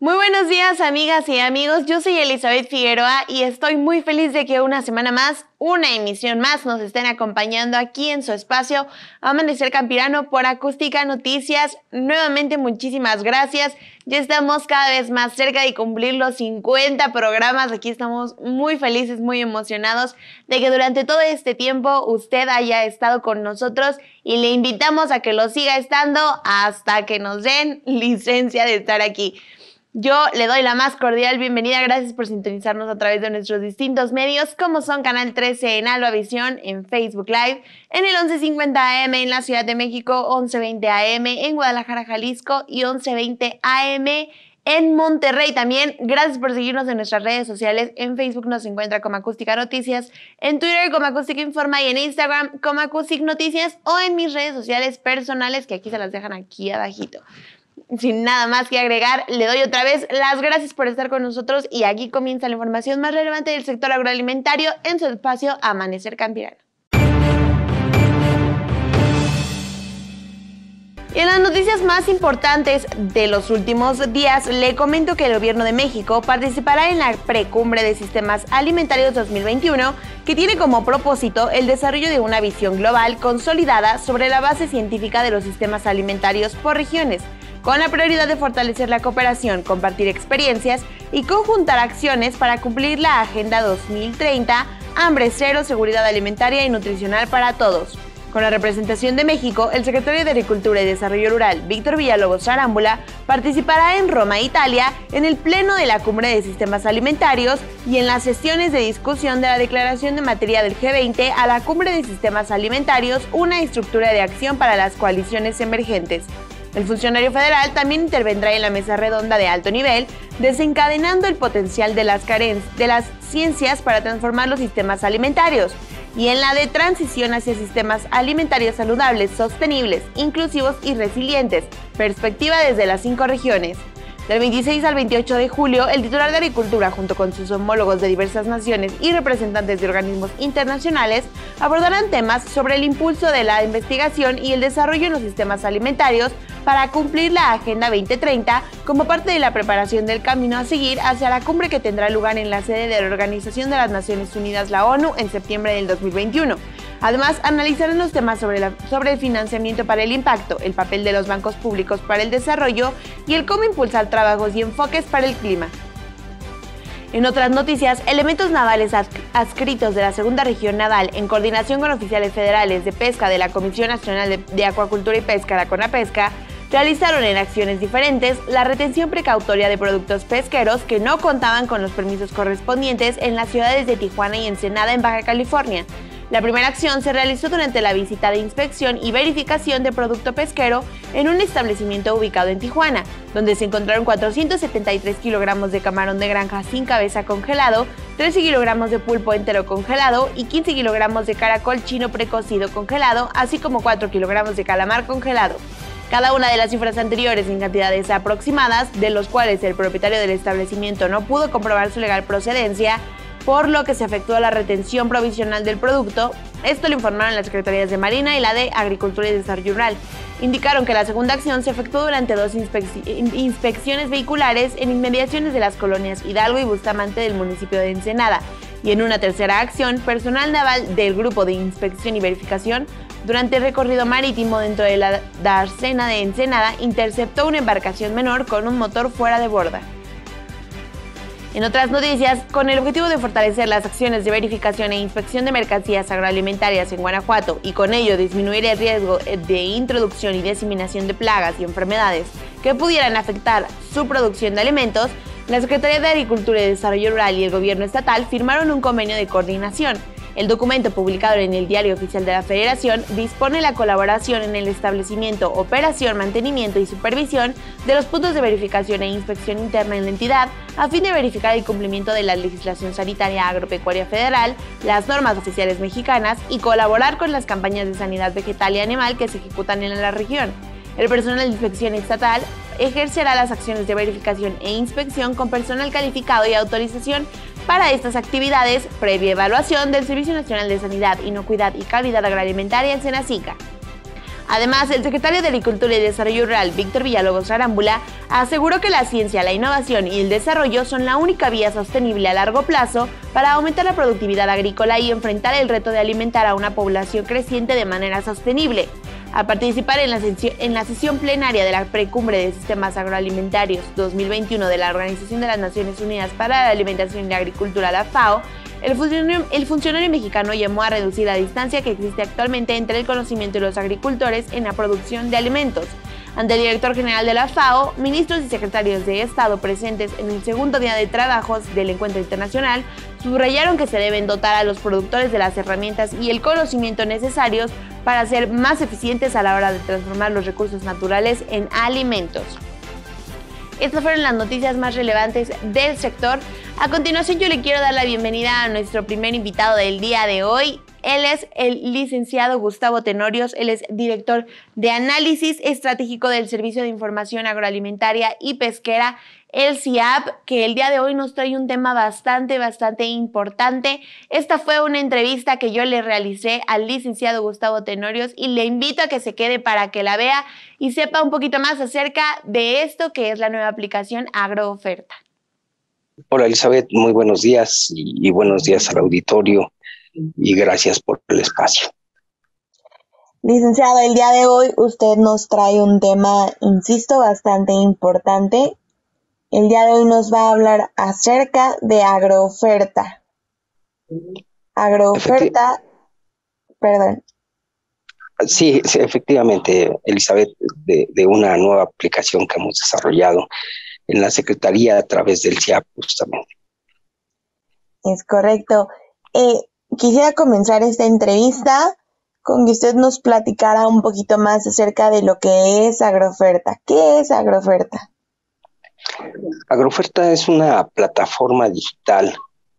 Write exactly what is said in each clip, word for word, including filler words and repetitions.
Muy buenos días, amigas y amigos. Yo soy Elizabeth Figueroa y estoy muy feliz de que una semana más, una emisión más, nos estén acompañando aquí en su espacio Amanecer Campirano por Acústica Noticias. Nuevamente, muchísimas gracias. Ya estamos cada vez más cerca de cumplir los cincuenta programas. Aquí estamos muy felices, muy emocionados de que durante todo este tiempo usted haya estado con nosotros y le invitamos a que lo siga estando hasta que nos den licencia de estar aquí. Yo le doy la más cordial bienvenida, gracias por sintonizarnos a través de nuestros distintos medios, como son Canal trece en Alba Visión, en Facebook Live, en el once cincuenta A M en la Ciudad de México, once veinte A M en Guadalajara, Jalisco y once veinte A M en Monterrey. También gracias por seguirnos en nuestras redes sociales. En Facebook nos encuentra como Acústica Noticias, en Twitter como Acústica Informa y en Instagram como Acústica Noticias o en mis redes sociales personales que aquí se las dejan aquí abajito. Sin nada más que agregar, le doy otra vez las gracias por estar con nosotros y aquí comienza la información más relevante del sector agroalimentario en su espacio Amanecer Campirano. Y en las noticias más importantes de los últimos días, le comento que el Gobierno de México participará en la Precumbre de Sistemas Alimentarios dos mil veintiuno, que tiene como propósito el desarrollo de una visión global consolidada sobre la base científica de los sistemas alimentarios por regiones, con la prioridad de fortalecer la cooperación, compartir experiencias y conjuntar acciones para cumplir la Agenda dos mil treinta, Hambre Cero, Seguridad Alimentaria y Nutricional para Todos. Con la representación de México, el secretario de Agricultura y Desarrollo Rural, Víctor Villalobos Arámbula, participará en Roma, Italia, en el Pleno de la Cumbre de Sistemas Alimentarios y en las sesiones de discusión de la Declaración de Materia del G veinte a la Cumbre de Sistemas Alimentarios, una estructura de acción para las coaliciones emergentes. El funcionario federal también intervendrá en la mesa redonda de alto nivel, desencadenando el potencial de las, de las ciencias para transformar los sistemas alimentarios, y en la de transición hacia sistemas alimentarios saludables, sostenibles, inclusivos y resilientes, perspectiva desde las cinco regiones. Del veintiséis al veintiocho de julio, el titular de Agricultura, junto con sus homólogos de diversas naciones y representantes de organismos internacionales, abordarán temas sobre el impulso de la investigación y el desarrollo en los sistemas alimentarios para cumplir la Agenda veinte treinta como parte de la preparación del camino a seguir hacia la cumbre que tendrá lugar en la sede de la Organización de las Naciones Unidas, la ONU, en septiembre del dos mil veintiuno. Además, analizarán los temas sobre, la, sobre el financiamiento para el impacto, el papel de los bancos públicos para el desarrollo y el cómo impulsar trabajos y enfoques para el clima. En otras noticias, elementos navales adscritos de la Segunda Región Naval, en coordinación con oficiales federales de pesca de la Comisión Nacional de, de Acuacultura y Pesca, la CONAPESCA, realizaron en acciones diferentes la retención precautoria de productos pesqueros que no contaban con los permisos correspondientes en las ciudades de Tijuana y Ensenada, en Baja California. La primera acción se realizó durante la visita de inspección y verificación de producto pesquero en un establecimiento ubicado en Tijuana, donde se encontraron cuatrocientos setenta y tres kilogramos de camarón de granja sin cabeza congelado, trece kilogramos de pulpo entero congelado y quince kilogramos de caracol chino precocido congelado, así como cuatro kilogramos de calamar congelado. Cada una de las cifras anteriores en cantidades aproximadas, de los cuales el propietario del establecimiento no pudo comprobar su legal procedencia, por lo que se efectuó la retención provisional del producto. Esto lo informaron las Secretarías de Marina y la de Agricultura y Desarrollo Rural. Indicaron que la segunda acción se efectuó durante dos inspec- inspecciones vehiculares en inmediaciones de las colonias Hidalgo y Bustamante del municipio de Ensenada, y en una tercera acción, personal naval del Grupo de Inspección y Verificación, durante el recorrido marítimo dentro de la dársena de Ensenada, interceptó una embarcación menor con un motor fuera de borda. En otras noticias, con el objetivo de fortalecer las acciones de verificación e inspección de mercancías agroalimentarias en Guanajuato y con ello disminuir el riesgo de introducción y diseminación de plagas y enfermedades que pudieran afectar su producción de alimentos, la Secretaría de Agricultura y Desarrollo Rural y el Gobierno Estatal firmaron un convenio de coordinación. El documento, publicado en el Diario Oficial de la Federación, dispone la colaboración en el establecimiento, operación, mantenimiento y supervisión de los puntos de verificación e inspección interna en la entidad, a fin de verificar el cumplimiento de la legislación sanitaria agropecuaria federal, las normas oficiales mexicanas y colaborar con las campañas de sanidad vegetal y animal que se ejecutan en la región. El personal de inspección estatal ejercerá las acciones de verificación e inspección con personal calificado y autorización para estas actividades, previa evaluación del Servicio Nacional de Sanidad, Inocuidad y Calidad Agroalimentaria en SENASICA. Además, el secretario de Agricultura y Desarrollo Rural, Víctor Villalobos Arámbula, aseguró que la ciencia, la innovación y el desarrollo son la única vía sostenible a largo plazo para aumentar la productividad agrícola y enfrentar el reto de alimentar a una población creciente de manera sostenible. Al participar en la, en la sesión plenaria de la Precumbre de Sistemas Agroalimentarios dos mil veintiuno de la Organización de las Naciones Unidas para la Alimentación y la Agricultura, la FAO, el funcionario, el funcionario mexicano llamó a reducir la distancia que existe actualmente entre el conocimiento y los agricultores en la producción de alimentos. Ante el director general de la FAO, ministros y secretarios de Estado presentes en el segundo día de trabajos del encuentro internacional, subrayaron que se deben dotar a los productores de las herramientas y el conocimiento necesarios para ser más eficientes a la hora de transformar los recursos naturales en alimentos. Estas fueron las noticias más relevantes del sector. A continuación, yo le quiero dar la bienvenida a nuestro primer invitado del día de hoy. Él es el licenciado Gustavo Tenorios, él es director de análisis estratégico del Servicio de Información Agroalimentaria y Pesquera, el C I A P, que el día de hoy nos trae un tema bastante, bastante importante. Esta fue una entrevista que yo le realicé al licenciado Gustavo Tenorios y le invito a que se quede para que la vea y sepa un poquito más acerca de esto que es la nueva aplicación AgroOferta. Hola Elizabeth, muy buenos días y, y buenos días al auditorio y gracias por el espacio. Licenciado, el día de hoy usted nos trae un tema, insisto, bastante importante. El día de hoy nos va a hablar acerca de AgroOferta. AgroOferta, perdón. Sí, sí, efectivamente, Elizabeth, de, de una nueva aplicación que hemos desarrollado en la Secretaría a través del C I A P justamente. Es correcto. Eh, quisiera comenzar esta entrevista con que usted nos platicara un poquito más acerca de lo que es AgroOferta. ¿Qué es AgroOferta? AgroOferta es una plataforma digital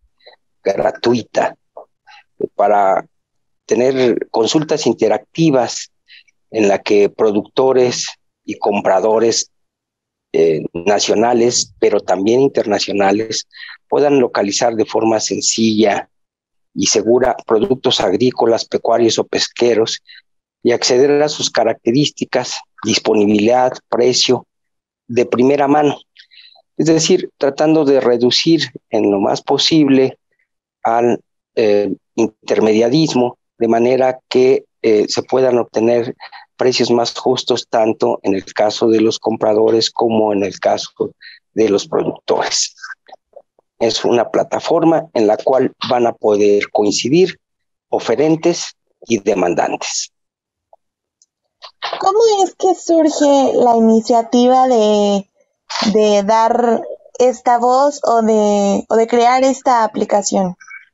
gratuita para tener consultas interactivas en la que productores y compradores eh, nacionales, pero también internacionales, puedan localizar de forma sencilla y segura productos agrícolas, pecuarios o pesqueros y acceder a sus características, disponibilidad, precio de primera mano. Es decir, tratando de reducir en lo más posible al eh, intermediarismo, de manera que eh, se puedan obtener precios más justos tanto en el caso de los compradores como en el caso de los productores. Es una plataforma en la cual van a poder coincidir oferentes y demandantes. ¿Cómo es que surge la iniciativa de, de dar esta voz o de, o de crear esta aplicación?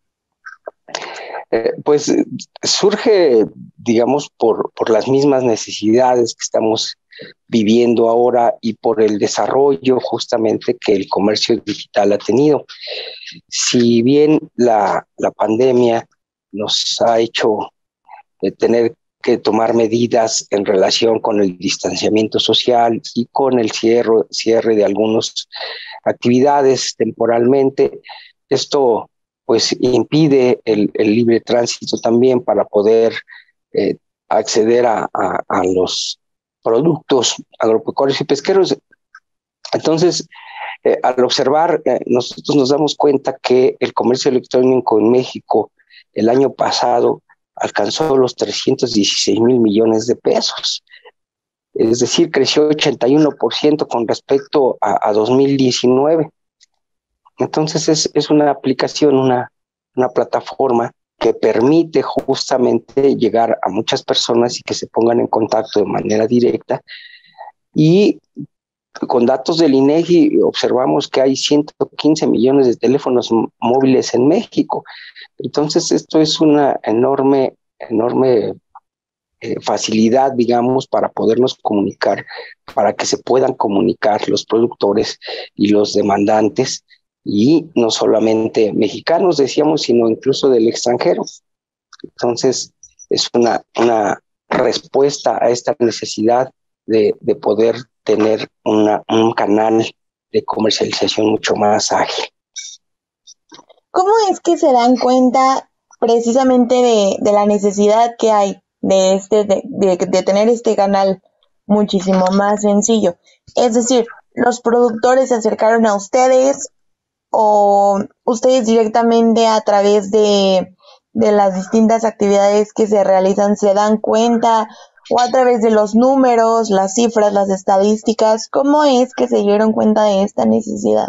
Eh, pues surge, digamos, por, por las mismas necesidades que estamos viviendo ahora y por el desarrollo justamente que el comercio digital ha tenido. Si bien la, la pandemia nos ha hecho eh, tener que tomar medidas en relación con el distanciamiento social y con el cierre, cierre de algunas actividades temporalmente, esto pues impide el, el libre tránsito también para poder eh, acceder a, a, a los productos agropecuarios y pesqueros. Entonces, eh, al observar, eh, nosotros nos damos cuenta que el comercio electrónico en México el año pasado alcanzó los trescientos dieciséis mil millones de pesos. Es decir, creció ochenta y uno por ciento con respecto a, a dos mil diecinueve. Entonces es, es una aplicación, una, una plataforma que permite justamente llegar a muchas personas y que se pongan en contacto de manera directa. Y con datos del INEGI observamos que hay ciento quince millones de teléfonos móviles en México. Entonces esto es una enorme, enorme eh, facilidad, digamos, para podernos comunicar, para que se puedan comunicar los productores y los demandantes, y no solamente mexicanos, decíamos, sino incluso del extranjero. Entonces, es una, una respuesta a esta necesidad de, de poder tener una, un canal de comercialización mucho más ágil. ¿Cómo es que se dan cuenta precisamente de, de la necesidad que hay de, este, de, de, de tener este canal muchísimo más sencillo. Es decir, los productores se acercaron a ustedes o ustedes directamente a través de, de las distintas actividades que se realizan se dan cuenta, o a través de los números, las cifras, las estadísticas. ¿Cómo es que se dieron cuenta de esta necesidad?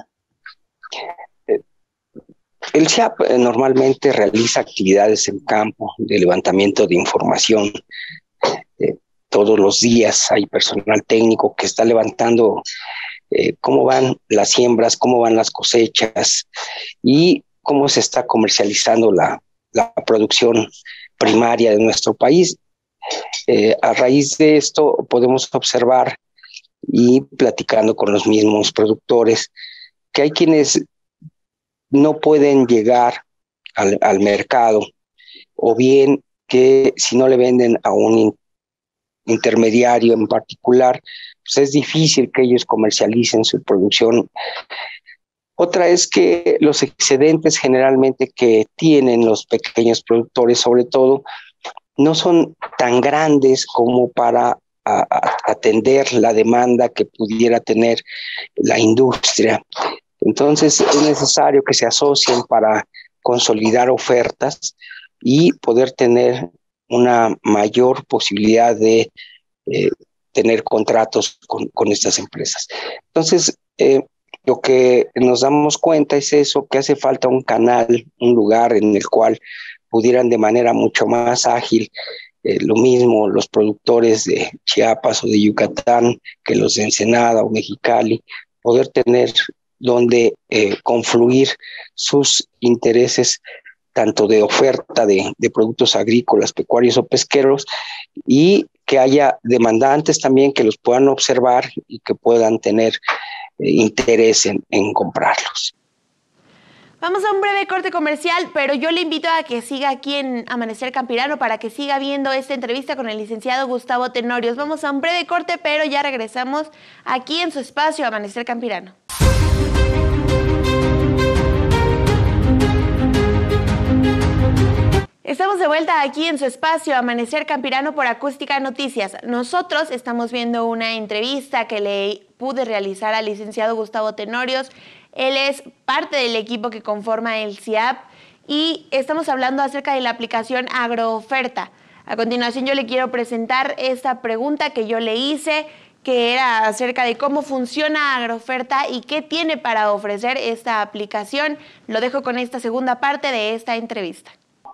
El C I A P normalmente realiza actividades en campo de levantamiento de información. Eh, todos los días hay personal técnico que está levantando eh, cómo van las siembras, cómo van las cosechas y cómo se está comercializando la, la producción primaria de nuestro país. Eh, a raíz de esto podemos observar y platicando con los mismos productores que hay quienes no pueden llegar al, al mercado, o bien que si no le venden a un in, intermediario en particular, pues es difícil que ellos comercialicen su producción. Otra es que los excedentes generalmente que tienen los pequeños productores, sobre todo, no son tan grandes como para a, a atender la demanda que pudiera tener la industria. Entonces es necesario que se asocien para consolidar ofertas y poder tener una mayor posibilidad de eh, tener contratos con, con estas empresas. Entonces, eh, lo que nos damos cuenta es eso, que hace falta un canal, un lugar en el cual pudieran de manera mucho más ágil, eh, lo mismo los productores de Chiapas o de Yucatán que los de Ensenada o Mexicali, poder tener donde eh, confluir sus intereses tanto de oferta de, de productos agrícolas, pecuarios o pesqueros, y que haya demandantes también que los puedan observar y que puedan tener eh, interés en, en comprarlos. Vamos a un breve corte comercial, pero yo le invito a que siga aquí en Amanecer Campirano para que siga viendo esta entrevista con el licenciado Gustavo Tenorios. Vamos a un breve corte, pero ya regresamos aquí en su espacio Amanecer Campirano. Estamos de vuelta aquí en su espacio Amanecer Campirano por Acústica Noticias. Nosotros estamos viendo una entrevista que le pude realizar al licenciado Gustavo Tenorios. Él es parte del equipo que conforma el C I A P y estamos hablando acerca de la aplicación Agrooferta. A continuación yo le quiero presentar esta pregunta que yo le hice, que era acerca de cómo funciona Agrooferta y qué tiene para ofrecer esta aplicación. Lo dejo con esta segunda parte de esta entrevista.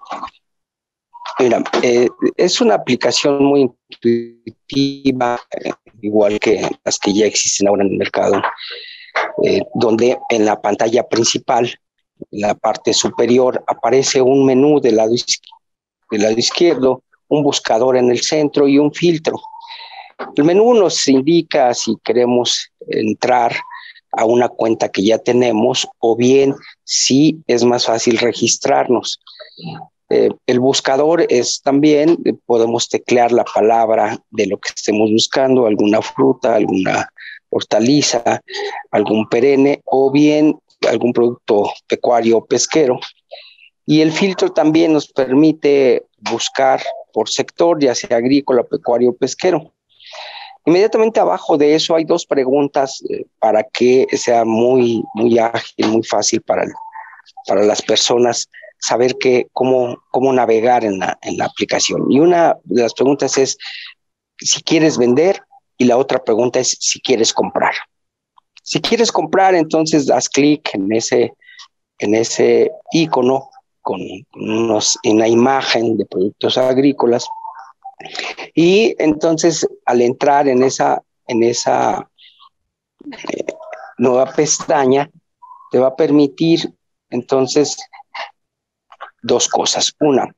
Mira, eh, es una aplicación muy intuitiva, eh, igual que las que ya existen ahora en el mercado, eh, donde en la pantalla principal, en la parte superior, aparece un menú del lado, del lado izquierdo, un buscador en el centro y un filtro. El menú nos indica si queremos entrar a una cuenta que ya tenemos o bien si es más fácil registrarnos. Eh, el buscador es también, eh, podemos teclear la palabra de lo que estemos buscando, alguna fruta, alguna hortaliza, algún perenne o bien algún producto pecuario o pesquero. Y el filtro también nos permite buscar por sector, ya sea agrícola, pecuario o pesquero. Inmediatamente abajo de eso hay dos preguntas eh, para que sea muy, muy ágil, muy fácil para, el, para las personas saber que, cómo, cómo navegar en la, en la aplicación. Y una de las preguntas es si quieres vender y la otra pregunta es si quieres comprar. Si quieres comprar, entonces das clic en ese, en ese icono con, unos, una imagen de productos agrícolas y entonces al entrar en esa, en esa eh, nueva pestaña te va a permitir entonces dos cosas. Una,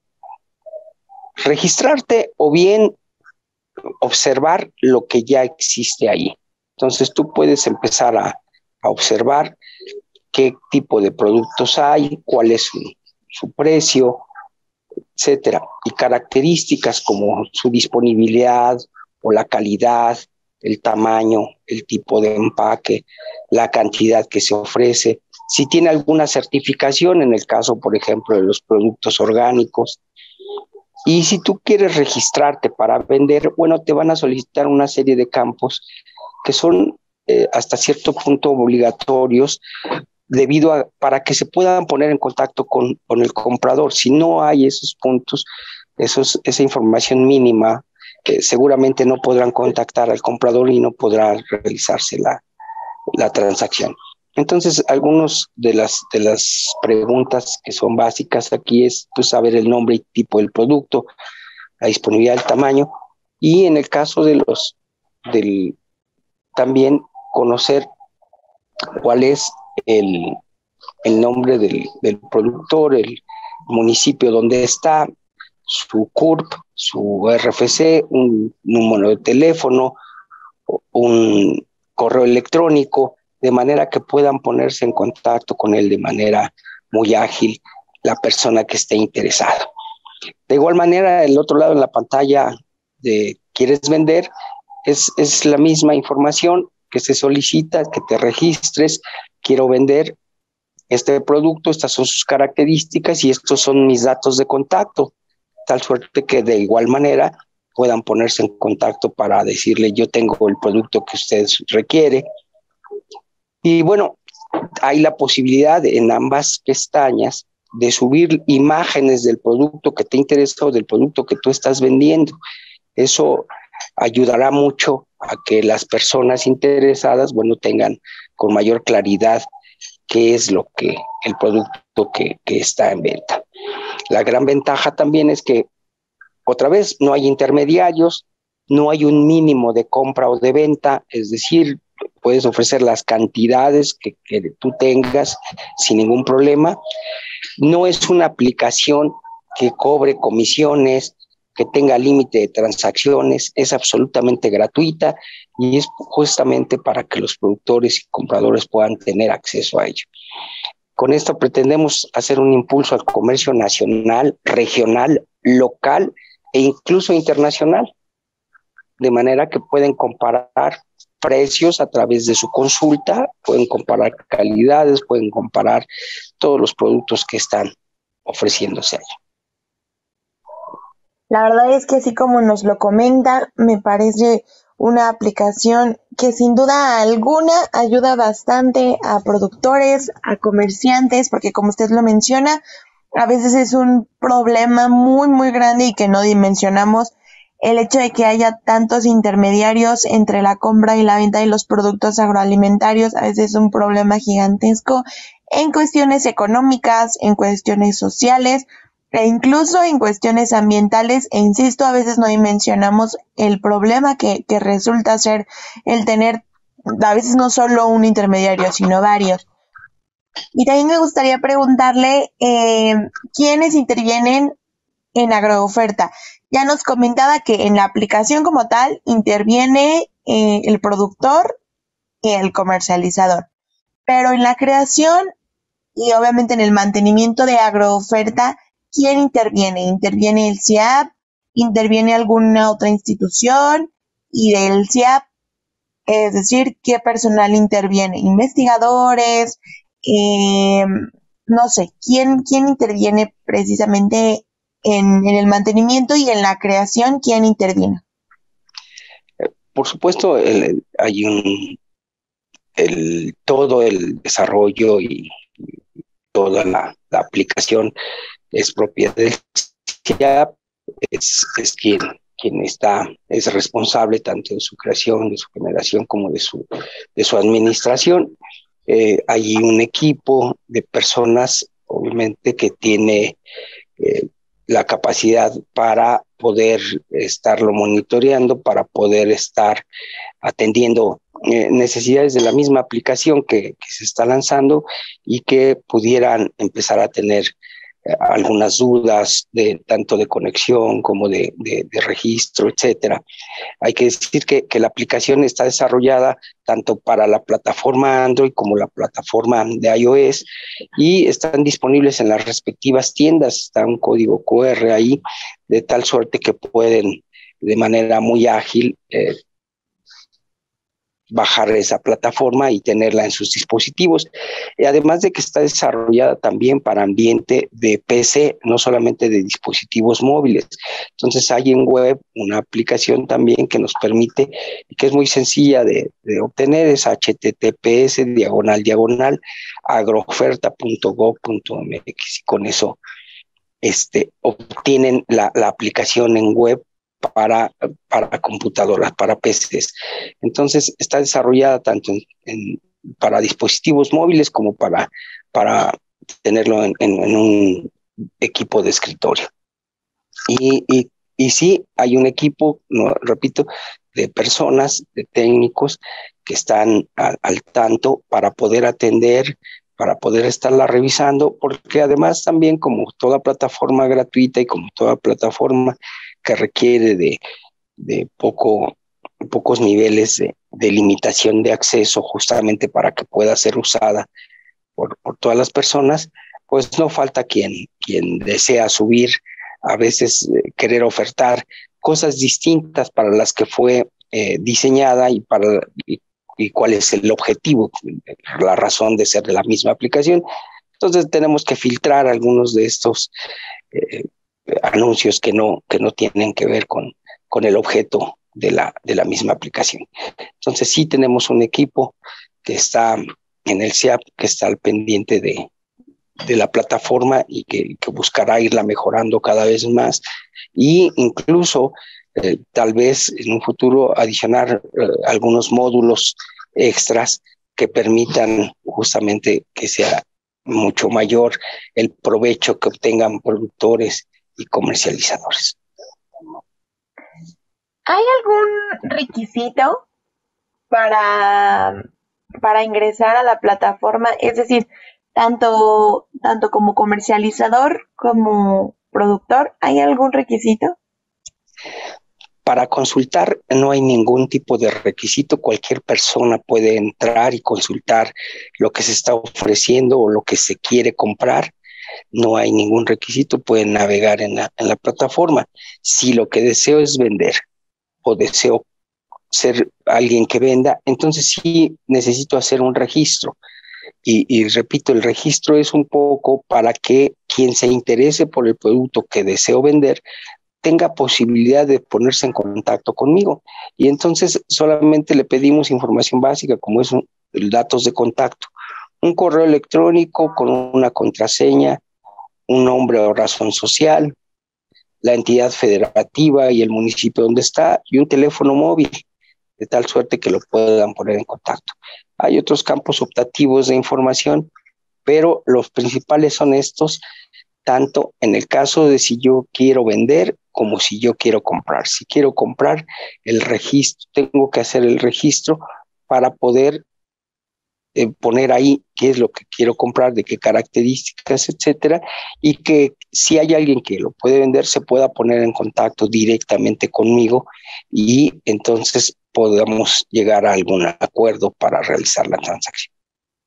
registrarte o bien observar lo que ya existe ahí. Entonces tú puedes empezar a, a observar qué tipo de productos hay, cuál es su, su precio, etcétera, y características como su disponibilidad o la calidad, el tamaño, el tipo de empaque, la cantidad que se ofrece, si tiene alguna certificación, en el caso, por ejemplo, de los productos orgánicos, Y si tú quieres registrarte para vender, bueno, te van a solicitar una serie de campos que son eh, hasta cierto punto obligatorios debido a, para que se puedan poner en contacto con, con el comprador. Si no hay esos puntos, esos, esa información mínima, eh, seguramente no podrán contactar al comprador y no podrá realizarse la, la transacción. Entonces, algunas de las, de las preguntas que son básicas aquí es pues, saber el nombre y tipo del producto, la disponibilidad del tamaño, y en el caso de los, del, también conocer cuál es el, el nombre del, del productor, el municipio donde está, su C U R P, su R F C, un número de teléfono, un correo electrónico, de manera que puedan ponerse en contacto con él de manera muy ágil la persona que esté interesada. De igual manera, el otro lado en la pantalla de ¿quieres vender? Es, es la misma información que se solicita, que te registres, quiero vender este producto, estas son sus características y estos son mis datos de contacto, tal suerte que de igual manera puedan ponerse en contacto para decirle yo tengo el producto que usted requiere. Y bueno, hay la posibilidad en ambas pestañas de subir imágenes del producto que te interesa o del producto que tú estás vendiendo. Eso ayudará mucho a que las personas interesadas, bueno, tengan con mayor claridad qué es lo que, el producto que, que está en venta. La gran ventaja también es que, otra vez, no hay intermediarios, no hay un mínimo de compra o de venta, es decir, puedes ofrecer las cantidades que, que tú tengas sin ningún problema. No es una aplicación que cobre comisiones, que tenga límite de transacciones, es absolutamente gratuita y es justamente para que los productores y compradores puedan tener acceso a ello. Con esto pretendemos hacer un impulso al comercio nacional, regional, local e incluso internacional, de manera que pueden comparar precios a través de su consulta, pueden comparar calidades, pueden comparar todos los productos que están ofreciéndose allí. La verdad es que así como nos lo comenta, me parece una aplicación que sin duda alguna ayuda bastante a productores, a comerciantes, porque como usted lo menciona, a veces es un problema muy muy grande y que no dimensionamos el hecho de que haya tantos intermediarios entre la compra y la venta de los productos agroalimentarios. A veces es un problema gigantesco en cuestiones económicas, en cuestiones sociales e incluso en cuestiones ambientales, e insisto, a veces no dimensionamos el problema que, que resulta ser el tener a veces no solo un intermediario, sino varios. Y también me gustaría preguntarle eh, quiénes intervienen en Agrooferta. Ya nos comentaba que en la aplicación como tal interviene eh, el productor y el comercializador, pero en la creación y obviamente en el mantenimiento de Agrooferta, ¿quién interviene? ¿Interviene el C I A P? ¿Interviene alguna otra institución? Y del C I A P, es decir, ¿qué personal interviene? ¿Investigadores? Eh, no sé, ¿quién, quién interviene precisamente en, en el mantenimiento y en la creación? ¿Quién interviene? Por supuesto, el, hay un el, todo el desarrollo y toda la, la aplicación es propiedad del C I A P, es, es quien, quien está, es responsable tanto de su creación, de su generación, como de su, de su administración. Eh, hay un equipo de personas, obviamente, que tiene eh, la capacidad para poder estarlo monitoreando, para poder estar atendiendo eh, necesidades de la misma aplicación que, que se está lanzando y que pudieran empezar a tener eh, algunas dudas de tanto de conexión como de, de, de registro, etcétera. Hay que decir que, que la aplicación está desarrollada tanto para la plataforma Android como la plataforma de iOS y están disponibles en las respectivas tiendas. Está un código cu erre ahí, de tal suerte que pueden de manera muy ágil eh, bajar esa plataforma y tenerla en sus dispositivos. Y además de que está desarrollada también para ambiente de P C, no solamente de dispositivos móviles. Entonces hay en web una aplicación también que nos permite, y que es muy sencilla de, de obtener, es H T T P S diagonal diagonal agroferta punto gob punto m x, y con eso este, obtienen la, la aplicación en web para, para computadoras, para P Cs. Entonces está desarrollada tanto en, en, para dispositivos móviles como para, para tenerlo en, en, en un equipo de escritorio. Y, y, y sí, hay un equipo, no, repito, de personas, de técnicos que están al, al tanto para poder atender, para poder estarla revisando, porque además también, como toda plataforma gratuita y como toda plataforma que requiere de, de poco, pocos niveles de, de limitación de acceso, justamente para que pueda ser usada por, por todas las personas, pues no falta quien, quien desea subir, a veces eh, querer ofertar cosas distintas para las que fue eh, diseñada y para y, y cuál es el objetivo, la razón de ser de la misma aplicación. Entonces tenemos que filtrar algunos de estos eh, anuncios que no, que no tienen que ver con, con el objeto de la, de la misma aplicación. Entonces sí tenemos un equipo que está en el C I A P, que está al pendiente de, de la plataforma y que, que buscará irla mejorando cada vez más, y incluso eh, tal vez en un futuro adicionar eh, algunos módulos extras que permitan justamente que sea mucho mayor el provecho que obtengan productores y comercializadores. ¿Hay algún requisito para, para ingresar a la plataforma? Es decir, tanto, tanto como comercializador como productor, ¿hay algún requisito? Para consultar no hay ningún tipo de requisito, cualquier persona puede entrar y consultar lo que se está ofreciendo o lo que se quiere comprar. No hay ningún requisito, pueden navegar en la, en la plataforma. Si lo que deseo es vender o deseo ser alguien que venda, entonces sí necesito hacer un registro. Y, y repito, el registro es un poco para que quien se interese por el producto que deseo vender tenga posibilidad de ponerse en contacto conmigo. Y entonces solamente le pedimos información básica, como es un, datos de contacto, un correo electrónico con una contraseña, un nombre o razón social, la entidad federativa y el municipio donde está, y un teléfono móvil, de tal suerte que lo puedan poner en contacto. Hay otros campos optativos de información, pero los principales son estos, tanto en el caso de si yo quiero vender como si yo quiero comprar. Si quiero comprar, el registro, tengo que hacer el registro para poder eh, poner ahí qué es lo que quiero comprar, de qué características, etcétera, y que si hay alguien que lo puede vender, se pueda poner en contacto directamente conmigo y entonces podamos llegar a algún acuerdo para realizar la transacción.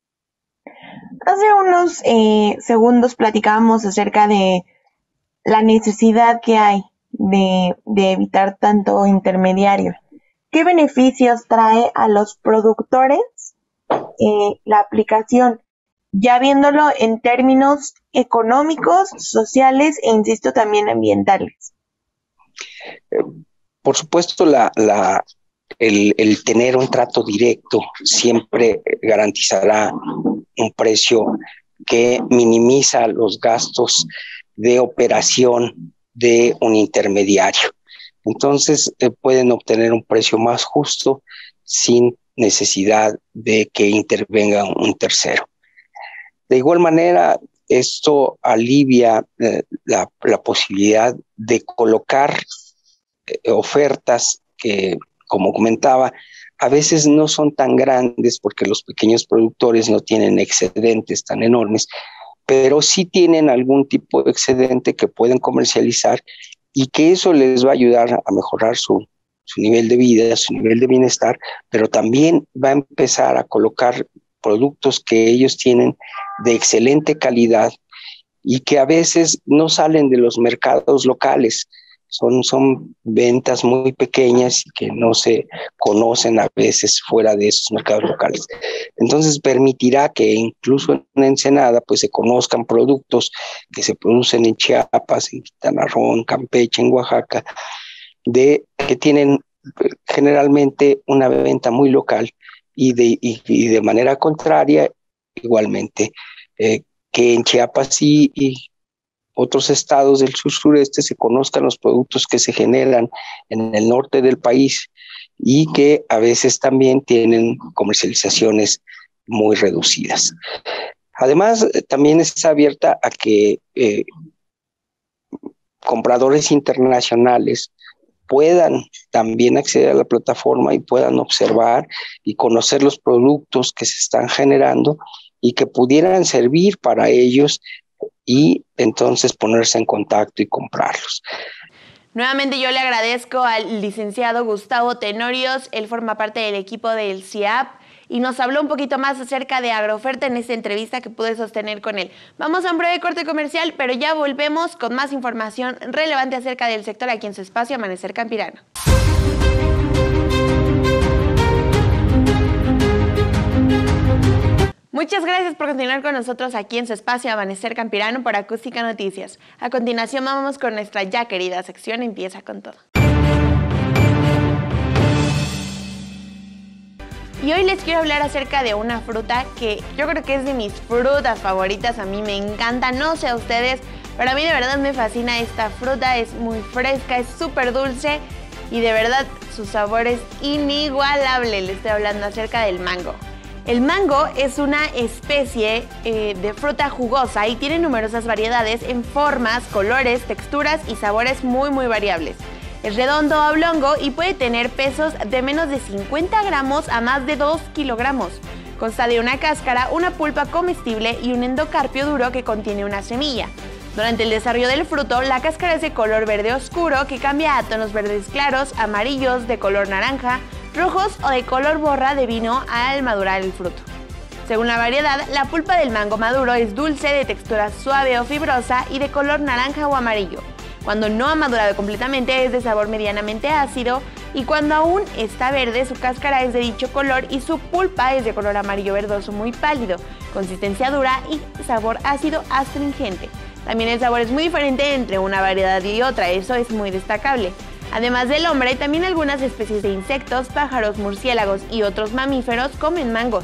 Hace unos eh, segundos platicábamos acerca de la necesidad que hay de, de evitar tanto intermediario. ¿Qué beneficios trae a los productores eh, la aplicación? Ya viéndolo en términos económicos, sociales e, insisto, también ambientales. Eh, por supuesto, la, la, el, el tener un trato directo siempre garantizará un precio que minimiza los gastos de operación de un intermediario. Entonces eh, pueden obtener un precio más justo sin necesidad de que intervenga un tercero. De igual manera, esto alivia eh, la, la posibilidad de colocar eh, ofertas que, como comentaba, a veces no son tan grandes porque los pequeños productores no tienen excedentes tan enormes, pero sí tienen algún tipo de excedente que pueden comercializar y que eso les va a ayudar a mejorar su, su nivel de vida, su nivel de bienestar, pero también va a empezar a colocar productos que ellos tienen de excelente calidad y que a veces no salen de los mercados locales. Son, son ventas muy pequeñas y que no se conocen a veces fuera de esos mercados locales. Entonces permitirá que incluso en Ensenada pues se conozcan productos que se producen en Chiapas, en Quintana Roo, en Campeche, en Oaxaca, de, que tienen generalmente una venta muy local y de, y, y de manera contraria igualmente, eh, que en Chiapas y, y otros estados del sur sureste se conozcan los productos que se generan en el norte del país y que a veces también tienen comercializaciones muy reducidas. Además, también está abierta a que eh, compradores internacionales puedan también acceder a la plataforma y puedan observar y conocer los productos que se están generando y que pudieran servir para ellos y entonces ponerse en contacto y comprarlos. Nuevamente yo le agradezco al licenciado Gustavo Tenorios, él forma parte del equipo del C I A P y nos habló un poquito más acerca de Agroferta en esta entrevista que pude sostener con él. Vamos a un breve corte comercial, pero ya volvemos con más información relevante acerca del sector aquí en su espacio Amanecer Campirano. Muchas gracias por continuar con nosotros aquí en su espacio Amanecer Campirano por Acústica Noticias. A continuación vamos con nuestra ya querida sección Empieza con todo. Y hoy les quiero hablar acerca de una fruta que yo creo que es de mis frutas favoritas. A mí me encanta, no sé a ustedes, pero a mí de verdad me fascina esta fruta. Es muy fresca, es súper dulce y de verdad su sabor es inigualable. Les estoy hablando acerca del mango. El mango es una especie eh, de fruta jugosa y tiene numerosas variedades en formas, colores, texturas y sabores muy muy variables. Es redondo o oblongo y puede tener pesos de menos de cincuenta gramos a más de dos kilogramos. Consta de una cáscara, una pulpa comestible y un endocarpio duro que contiene una semilla. Durante el desarrollo del fruto, la cáscara es de color verde oscuro que cambia a tonos verdes claros, amarillos, de color naranja, rojos o de color borra de vino al madurar el fruto. Según la variedad, la pulpa del mango maduro es dulce, de textura suave o fibrosa y de color naranja o amarillo. Cuando no ha madurado completamente es de sabor medianamente ácido y cuando aún está verde su cáscara es de dicho color y su pulpa es de color amarillo verdoso muy pálido, consistencia dura y sabor ácido astringente. También el sabor es muy diferente entre una variedad y otra, eso es muy destacable. Además del hombre, también algunas especies de insectos, pájaros, murciélagos y otros mamíferos comen mangos.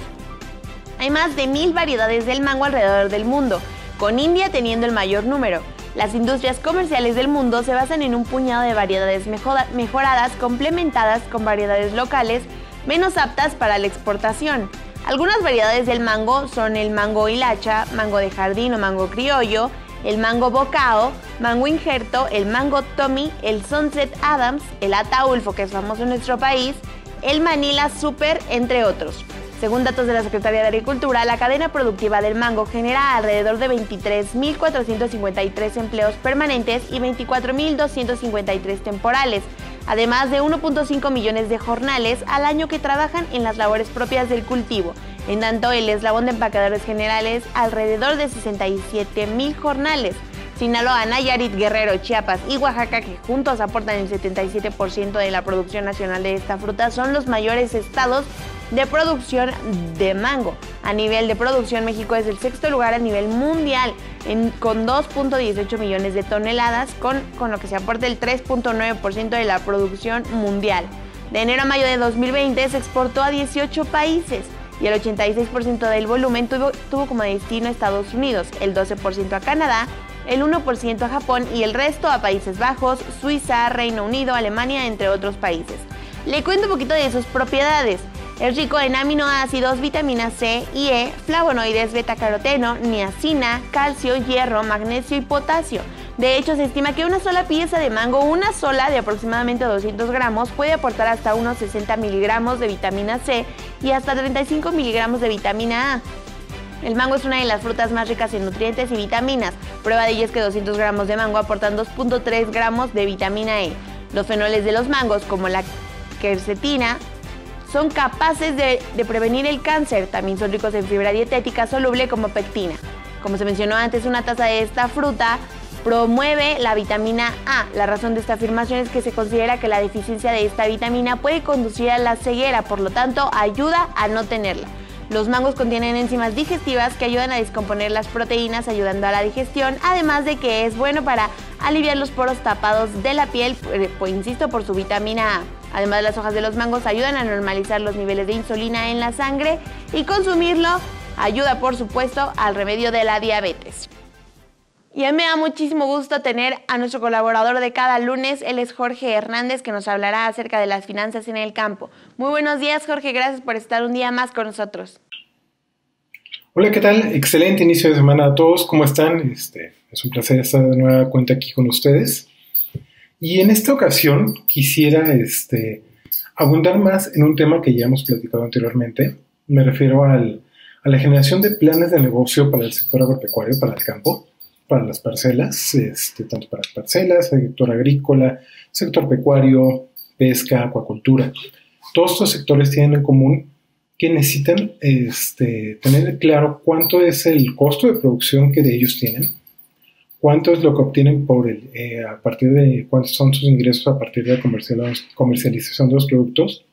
Hay más de mil variedades del mango alrededor del mundo, con India teniendo el mayor número. Las industrias comerciales del mundo se basan en un puñado de variedades mejoradas complementadas con variedades locales menos aptas para la exportación. Algunas variedades del mango son el mango hilacha, mango de jardín o mango criollo, el mango bocao, mango injerto, el mango Tommy, el Sunset Adams, el Ataulfo, que es famoso en nuestro país, el Manila Super, entre otros. Según datos de la Secretaría de Agricultura, la cadena productiva del mango genera alrededor de veintitrés mil cuatrocientos cincuenta y tres empleos permanentes y veinticuatro mil doscientos cincuenta y tres temporales, además de uno punto cinco millones de jornales al año que trabajan en las labores propias del cultivo. En tanto, el eslabón de empacadores generales, alrededor de sesenta y siete mil jornales. Sinaloa, Nayarit, Guerrero, Chiapas y Oaxaca, que juntos aportan el setenta y siete por ciento de la producción nacional de esta fruta, son los mayores estados de producción de mango. A nivel de producción, México es el sexto lugar a nivel mundial, en, con dos punto dieciocho millones de toneladas, con, con lo que se aporta el tres punto nueve por ciento de la producción mundial. De enero a mayo de dos mil veinte se exportó a dieciocho países y el ochenta y seis por ciento del volumen tuvo, tuvo como destino a Estados Unidos, el doce por ciento a Canadá, el uno por ciento a Japón y el resto a Países Bajos, Suiza, Reino Unido, Alemania, entre otros países. Le cuento un poquito de sus propiedades. Es rico en aminoácidos, vitaminas C y E, flavonoides, betacaroteno, niacina, calcio, hierro, magnesio y potasio. De hecho, se estima que una sola pieza de mango, una sola de aproximadamente doscientos gramos, puede aportar hasta unos sesenta miligramos de vitamina C y hasta treinta y cinco miligramos de vitamina A. El mango es una de las frutas más ricas en nutrientes y vitaminas. Prueba de ello es que doscientos gramos de mango aportan dos punto tres gramos de vitamina E. Los fenoles de los mangos, como la quercetina, son capaces de, de prevenir el cáncer. También son ricos en fibra dietética soluble como pectina. Como se mencionó antes, una taza de esta fruta promueve la vitamina A. La razón de esta afirmación es que se considera que la deficiencia de esta vitamina puede conducir a la ceguera, por lo tanto ayuda a no tenerla. Los mangos contienen enzimas digestivas que ayudan a descomponer las proteínas, ayudando a la digestión, además de que es bueno para aliviar los poros tapados de la piel, pues insisto, por su vitamina A. Además, las hojas de los mangos ayudan a normalizar los niveles de insulina en la sangre y consumirlo ayuda, por supuesto, al remedio de la diabetes. Y a mí me da muchísimo gusto tener a nuestro colaborador de cada lunes. Él es Jorge Hernández, que nos hablará acerca de las finanzas en el campo. Muy buenos días, Jorge. Gracias por estar un día más con nosotros. Hola, ¿qué tal? Excelente inicio de semana a todos. ¿Cómo están? Este, es un placer estar de nueva cuenta aquí con ustedes. Y en esta ocasión quisiera este, abundar más en un tema que ya hemos platicado anteriormente. Me refiero al, a la generación de planes de negocio para el sector agropecuario, para el campo, para las parcelas, este, tanto para las parcelas, sector agrícola, sector pecuario, pesca, acuacultura. Todos estos sectores tienen en común que necesitan este, tener claro cuánto es el costo de producción que de ellos tienen, cuánto es lo que obtienen por el, eh, a partir de cuántos son sus ingresos a partir de la comercialización de los productos,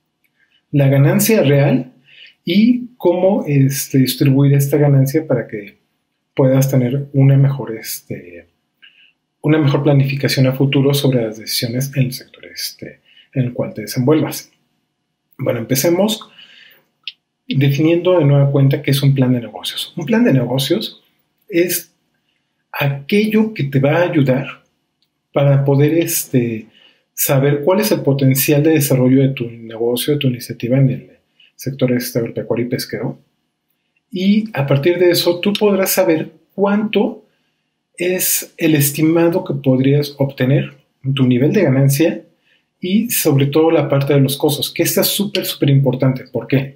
la ganancia real y cómo este, distribuir esta ganancia para que puedas tener una mejor, este, una mejor planificación a futuro sobre las decisiones en el sector este, en el cual te desenvuelvas. Bueno, empecemos definiendo de nueva cuenta qué es un plan de negocios. Un plan de negocios es aquello que te va a ayudar para poder este, saber cuál es el potencial de desarrollo de tu negocio, de tu iniciativa en el sector este, agropecuario y pesquero. Y a partir de eso tú podrás saber cuánto es el estimado que podrías obtener, tu nivel de ganancia y sobre todo la parte de los costos, que esta es súper, súper importante. ¿Por qué?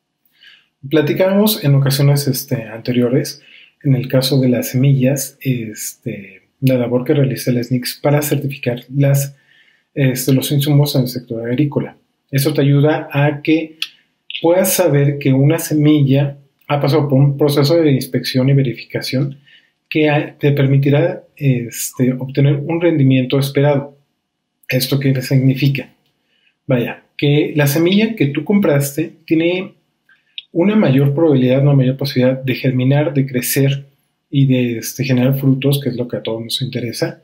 Platicamos en ocasiones este, anteriores, en el caso de las semillas, este, la labor que realiza el S N I C para certificar las, este, los insumos en el sector agrícola. Eso te ayuda a que puedas saber que una semilla ha pasado por un proceso de inspección y verificación que te permitirá este, obtener un rendimiento esperado. ¿Esto qué significa? Vaya, que la semilla que tú compraste tiene una mayor probabilidad, una mayor posibilidad de germinar, de crecer y de este, generar frutos, que es lo que a todos nos interesa,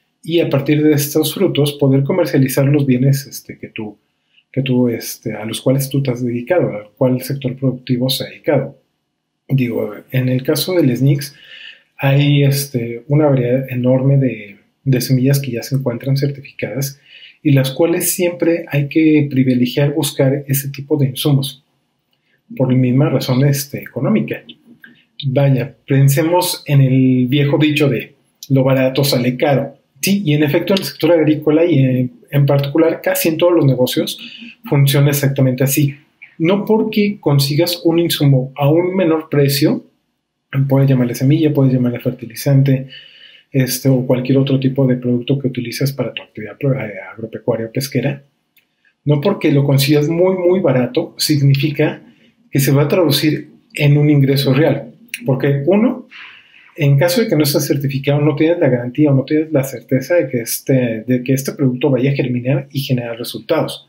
y a partir de estos frutos poder comercializar los bienes este, que tú, que tú, este, a los cuales tú te has dedicado, al cual el sector productivo se ha dedicado. Digo, en el caso del S N I C hay este, una variedad enorme de, de semillas que ya se encuentran certificadas y las cuales siempre hay que privilegiar buscar ese tipo de insumos por la misma razón este, económica. Vaya, pensemos en el viejo dicho de lo barato sale caro. Sí, y en efecto en el sector agrícola y en, en particular casi en todos los negocios funciona exactamente así. No porque consigas un insumo a un menor precio, puedes llamarle semilla, puedes llamarle fertilizante, este, o cualquier otro tipo de producto que utilizas para tu actividad agropecuaria o pesquera, no porque lo consigas muy, muy barato, significa que se va a traducir en un ingreso real. Porque uno, en caso de que no estés certificado, no tienes la garantía o no tienes la certeza de que este, de que este producto vaya a germinar y generar resultados.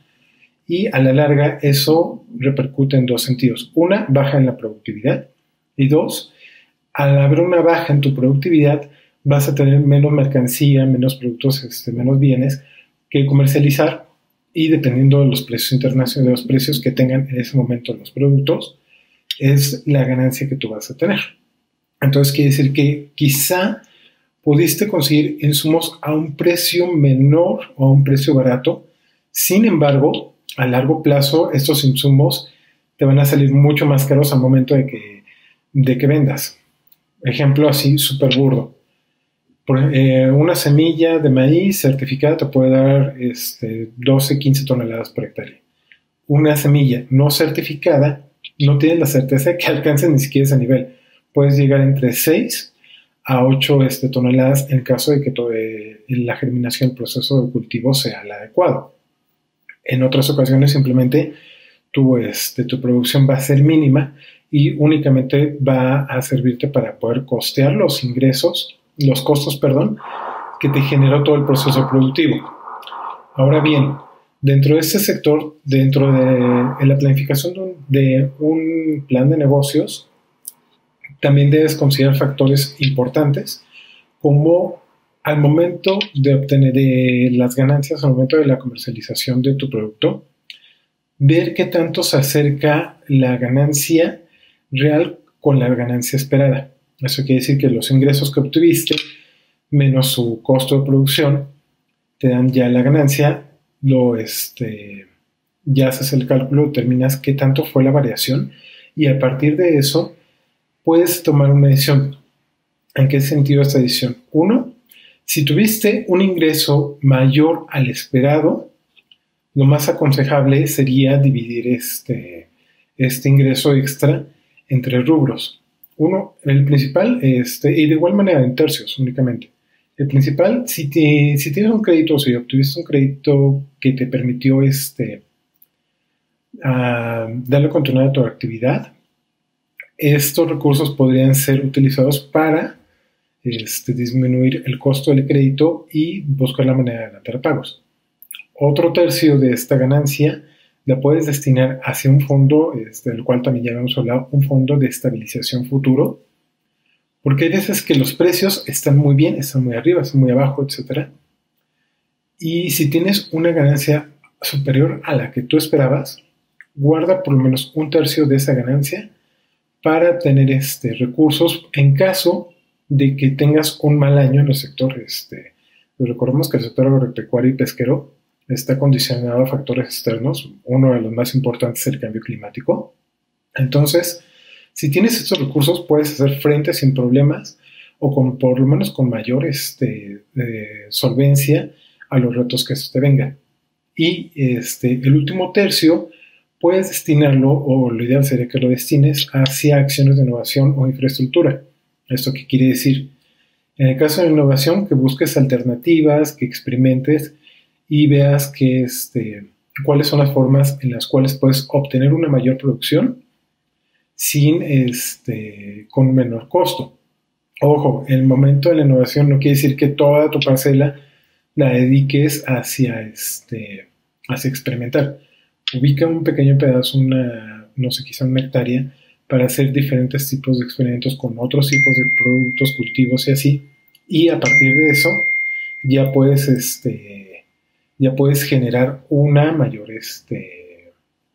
Y a la larga eso repercute en dos sentidos. Una, baja en la productividad. Y dos, al haber una baja en tu productividad, vas a tener menos mercancía, menos productos, este, menos bienes que comercializar. Y dependiendo de los precios internacionales, de los precios que tengan en ese momento los productos, es la ganancia que tú vas a tener. Entonces quiere decir que quizá pudiste conseguir insumos a un precio menor o a un precio barato. Sin embargo, a largo plazo estos insumos te van a salir mucho más caros al momento de que, de que vendas. Ejemplo así súper burdo. Por, eh, una semilla de maíz certificada te puede dar este, doce a quince toneladas por hectárea. Una semilla no certificada no tienes la certeza de que alcances ni siquiera ese nivel. Puedes llegar entre seis a ocho este, toneladas en caso de que todo, eh, la germinación, el proceso de cultivo sea el adecuado. En otras ocasiones simplemente tu, este, tu producción va a ser mínima y únicamente va a servirte para poder costear los ingresos los costos, perdón, que te generó todo el proceso productivo. Ahora bien, dentro de este sector, dentro de, de la planificación de un, de un plan de negocios, también debes considerar factores importantes como al momento de obtener de las ganancias, al momento de la comercialización de tu producto, ver qué tanto se acerca la ganancia real con la ganancia esperada. Eso quiere decir que los ingresos que obtuviste menos su costo de producción te dan ya la ganancia, lo, este, ya haces el cálculo, determinas qué tanto fue la variación y a partir de eso puedes tomar una decisión. ¿En qué sentido esta decisión? Uno, si tuviste un ingreso mayor al esperado, lo más aconsejable sería dividir este, este ingreso extra entre rubros. Uno, el principal, este, y de igual manera en tercios únicamente. El principal, si, te, si tienes un crédito o si obtuviste un crédito que te permitió este, uh, darle continuidad a tu actividad, estos recursos podrían ser utilizados para este, disminuir el costo del crédito y buscar la manera de adelantar pagos. Otro tercio de esta ganancia la puedes destinar hacia un fondo, este, del cual también ya habíamos hablado, un fondo de estabilización futuro, porque hay veces que los precios están muy bien, están muy arriba, están muy abajo, etcétera. Y si tienes una ganancia superior a la que tú esperabas, guarda por lo menos un tercio de esa ganancia para tener este, recursos en caso de que tengas un mal año en el sector. Este, recordemos que el sector agropecuario y pesquero está condicionado a factores externos. Uno de los más importantes es el cambio climático. Entonces, si tienes estos recursos, puedes hacer frente sin problemas o con, por lo menos con mayor este, eh, solvencia a los retos que se te vengan. Y este, el último tercio, puedes destinarlo, o lo ideal sería que lo destines hacia acciones de innovación o infraestructura. ¿Esto qué quiere decir? En el caso de la innovación, que busques alternativas, que experimentes y veas que, este, cuáles son las formas en las cuales puedes obtener una mayor producción sin, este, con menor costo. Ojo, el momento de la innovación no quiere decir que toda tu parcela la dediques hacia, este, hacia experimentar. Ubica un pequeño pedazo, una, no sé, quizá una hectárea, para hacer diferentes tipos de experimentos con otros tipos de productos, cultivos y así. Y a partir de eso ya puedes, este, ya puedes generar una mayor, este,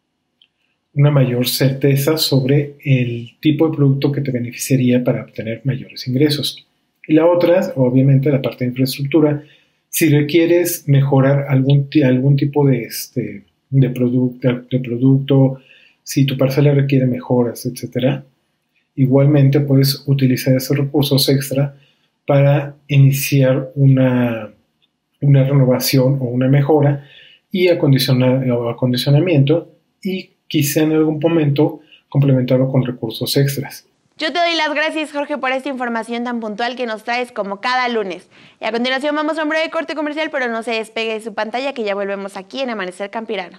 una mayor certeza sobre el tipo de producto que te beneficiaría para obtener mayores ingresos. Y la otra, obviamente, la parte de infraestructura. Si requieres mejorar algún, algún tipo de, este, de, producto, de producto, si tu parcela requiere mejoras, etcétera, igualmente puedes utilizar esos recursos extra para iniciar una, una renovación o una mejora y acondicionar, o acondicionamiento y quizá en algún momento complementarlo con recursos extras. Yo te doy las gracias, Jorge, por esta información tan puntual que nos traes como cada lunes. Y a continuación vamos a un breve corte comercial, pero no se despegue de su pantalla que ya volvemos aquí en Amanecer Campirano.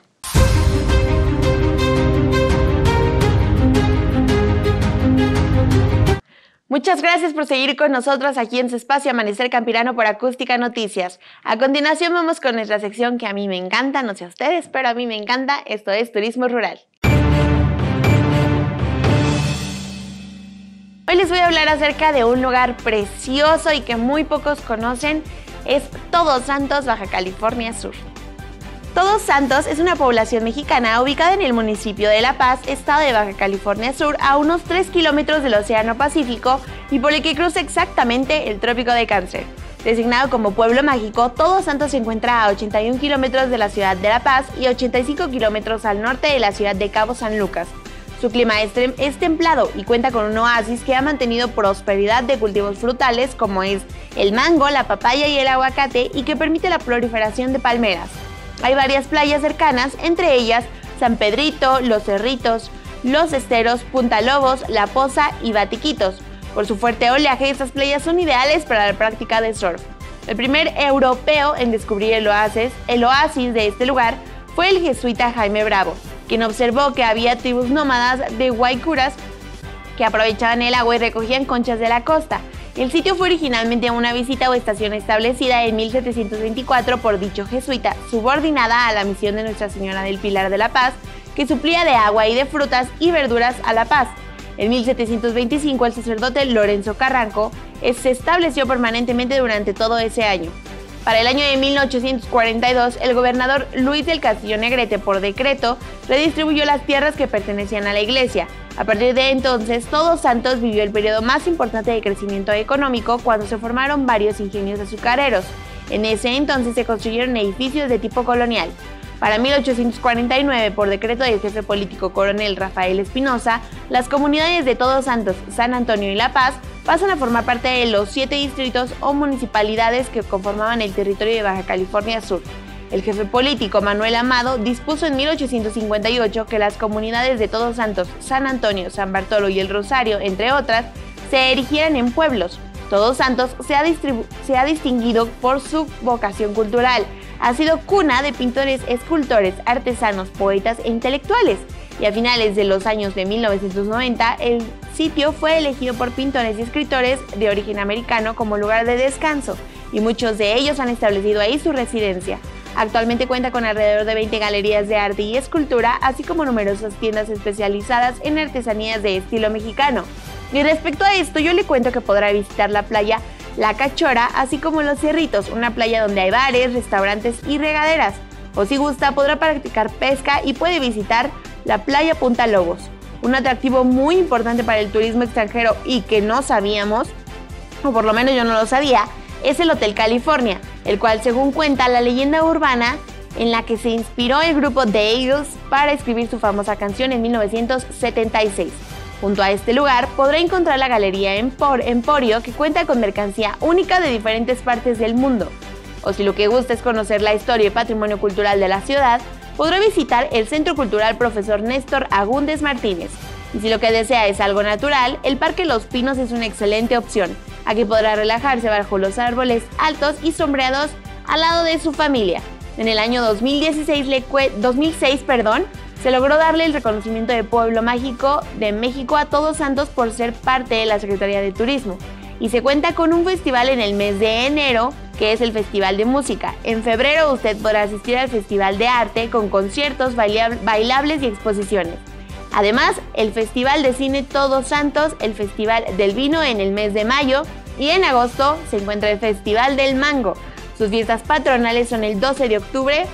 Muchas gracias por seguir con nosotros aquí en su espacio Amanecer Campirano por Acústica Noticias. A continuación vamos con nuestra sección que a mí me encanta, no sé a ustedes, pero a mí me encanta, esto es Turismo Rural. Hoy les voy a hablar acerca de un lugar precioso y que muy pocos conocen, es Todos Santos, Baja California Sur. Todos Santos es una población mexicana ubicada en el municipio de La Paz, estado de Baja California Sur, a unos tres kilómetros del Océano Pacífico y por el que cruza exactamente el Trópico de Cáncer. Designado como pueblo mágico, Todos Santos se encuentra a ochenta y un kilómetros de la ciudad de La Paz y ochenta y cinco kilómetros al norte de la ciudad de Cabo San Lucas. Su clima es, es templado y cuenta con un oasis que ha mantenido prosperidad de cultivos frutales como es el mango, la papaya y el aguacate y que permite la proliferación de palmeras. Hay varias playas cercanas, entre ellas San Pedrito, Los Cerritos, Los Esteros, Punta Lobos, La Poza y Batiquitos. Por su fuerte oleaje, estas playas son ideales para la práctica de surf. El primer europeo en descubrir el oasis, el oasis de este lugar fue el jesuita Jaime Bravo, quien observó que había tribus nómadas de guaycuras que aprovechaban el agua y recogían conchas de la costa. El sitio fue originalmente una visita o estación establecida en mil setecientos veinticuatro por dicho jesuita, subordinada a la misión de Nuestra Señora del Pilar de la Paz, que suplía de agua y de frutas y verduras a La Paz. En mil setecientos veinticinco, el sacerdote Lorenzo Carranco se estableció permanentemente durante todo ese año. Para el año de mil ochocientos cuarenta y dos, el gobernador Luis del Castillo Negrete, por decreto, redistribuyó las tierras que pertenecían a la iglesia. A partir de entonces, Todos Santos vivió el periodo más importante de crecimiento económico cuando se formaron varios ingenios azucareros. En ese entonces se construyeron edificios de tipo colonial. Para mil ochocientos cuarenta y nueve, por decreto del jefe político coronel Rafael Espinosa, las comunidades de Todos Santos, San Antonio y La Paz pasan a formar parte de los siete distritos o municipalidades que conformaban el territorio de Baja California Sur. El jefe político Manuel Amado dispuso en mil ochocientos cincuenta y ocho que las comunidades de Todos Santos, San Antonio, San Bartolo y El Rosario, entre otras, se erigieran en pueblos. Todos Santos se ha, se ha distinguido por su vocación cultural. Ha sido cuna de pintores, escultores, artesanos, poetas e intelectuales. Y a finales de los años de mil novecientos noventa, el sitio fue elegido por pintores y escritores de origen americano como lugar de descanso, y muchos de ellos han establecido ahí su residencia. Actualmente cuenta con alrededor de veinte galerías de arte y escultura, así como numerosas tiendas especializadas en artesanías de estilo mexicano. Y respecto a esto, yo le cuento que podrá visitar la playa La Cachora, así como Los Cerritos, una playa donde hay bares, restaurantes y regaderas. O si gusta, podrá practicar pesca y puede visitar la playa Punta Lobos. Un atractivo muy importante para el turismo extranjero y que no sabíamos, o por lo menos yo no lo sabía, es el Hotel California, el cual, según cuenta la leyenda urbana, en la que se inspiró el grupo The Eagles para escribir su famosa canción en mil novecientos setenta y seis. Junto a este lugar podrá encontrar la Galería Empor Emporio, que cuenta con mercancía única de diferentes partes del mundo. O si lo que gusta es conocer la historia y patrimonio cultural de la ciudad, podrá visitar el Centro Cultural Profesor Néstor Agúndez Martínez. Y si lo que desea es algo natural, el Parque Los Pinos es una excelente opción. Aquí podrá relajarse bajo los árboles altos y sombreados al lado de su familia. En el año dos mil dieciséis, dos mil seis, perdón, se logró darle el reconocimiento de Pueblo Mágico de México a Todos Santos por ser parte de la Secretaría de Turismo. Y se cuenta con un festival en el mes de enero, que es el Festival de Música. En febrero usted podrá asistir al Festival de Arte con conciertos, bailables y exposiciones. Además, el Festival de Cine Todos Santos, el Festival del Vino en el mes de mayo, y en agosto se encuentra el Festival del Mango. Sus fiestas patronales son el doce de octubre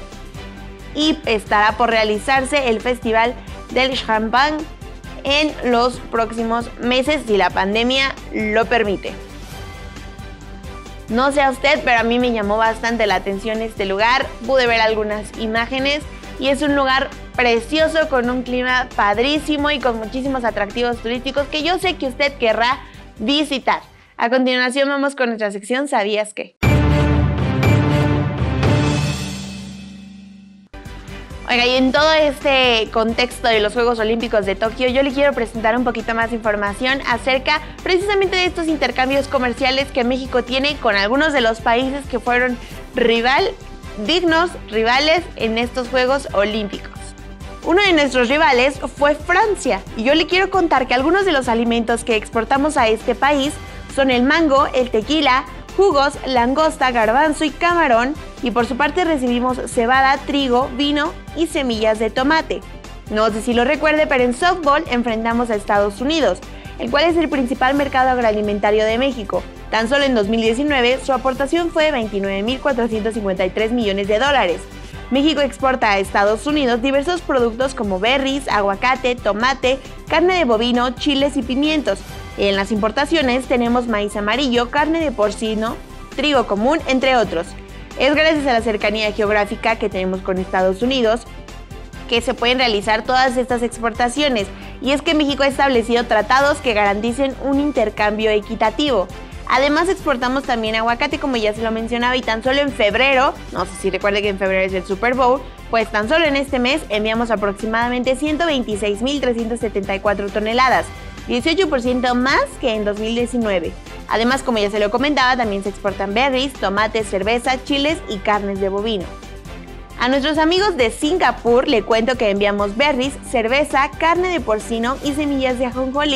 y estará por realizarse el Festival del Champán en los próximos meses, si la pandemia lo permite. No sé a usted, pero a mí me llamó bastante la atención este lugar. Pude ver algunas imágenes y es un lugar precioso con un clima padrísimo y con muchísimos atractivos turísticos que yo sé que usted querrá visitar. A continuación vamos con nuestra sección ¿Sabías qué? Oiga, y en todo este contexto de los Juegos Olímpicos de Tokio, yo le quiero presentar un poquito más de información acerca precisamente de estos intercambios comerciales que México tiene con algunos de los países que fueron rival, dignos rivales en estos Juegos Olímpicos. Uno de nuestros rivales fue Francia, y yo le quiero contar que algunos de los alimentos que exportamos a este país son el mango, el tequila, jugos, langosta, garbanzo y camarón, y por su parte recibimos cebada, trigo, vino y semillas de tomate. No sé si lo recuerde, pero en softball enfrentamos a Estados Unidos, el cual es el principal mercado agroalimentario de México. Tan solo en dos mil diecinueve su aportación fue de veintinueve mil cuatrocientos cincuenta y tres millones de dólares. México exporta a Estados Unidos diversos productos como berries, aguacate, tomate, carne de bovino, chiles y pimientos. En las importaciones tenemos maíz amarillo, carne de porcino, trigo común, entre otros. Es gracias a la cercanía geográfica que tenemos con Estados Unidos que se pueden realizar todas estas exportaciones, y es que México ha establecido tratados que garanticen un intercambio equitativo. Además exportamos también aguacate, como ya se lo mencionaba, y tan solo en febrero, no sé si recuerde que en febrero es el Super Bowl, pues tan solo en este mes enviamos aproximadamente ciento veintiséis mil trescientas setenta y cuatro toneladas, dieciocho por ciento más que en dos mil diecinueve. Además, como ya se lo comentaba, también se exportan berries, tomates, cerveza, chiles y carnes de bovino. A nuestros amigos de Singapur le cuento que enviamos berries, cerveza, carne de porcino y semillas de ajonjolí